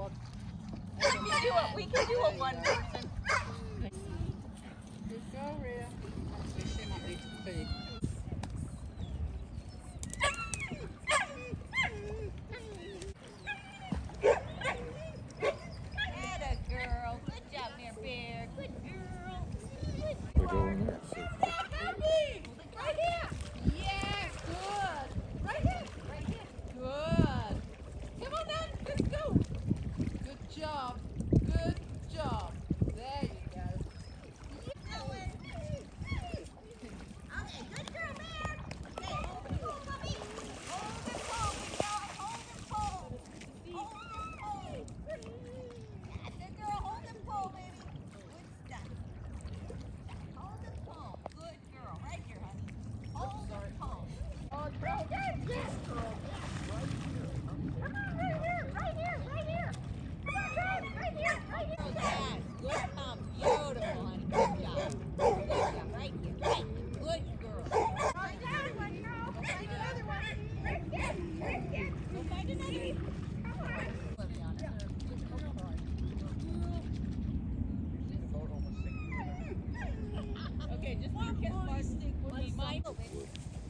We can do a one person. Good go, Rhea. She might need to feed. Atta girl. Good job, Mare Bear. Good girl. We go in there. So. Right here. Yeah, good. Right here. Right here. Good. Come on then. Let's go. Good job. Good job. There you go. Okay, good girl, Mare. Okay, hold the pole, mommy. Hold the pole, big girl. Hold the pole. Hold the pole. That's it, girl. Hold the pole, baby. Good stuff. Hold the pole. Good girl. Right here, honey. Hold the pole. Oh, right there. Yes, girl. Come on, right here. Right here. Right here. Come on, guys. Right here. Right here. Yes. Good pump. Beautiful, honey. Good job. Good job. Right here. Right here. Good girl. Go find another one, girl. Go find another one. Right here. Right here. Go find another one. Come on. Okay, just be mindful.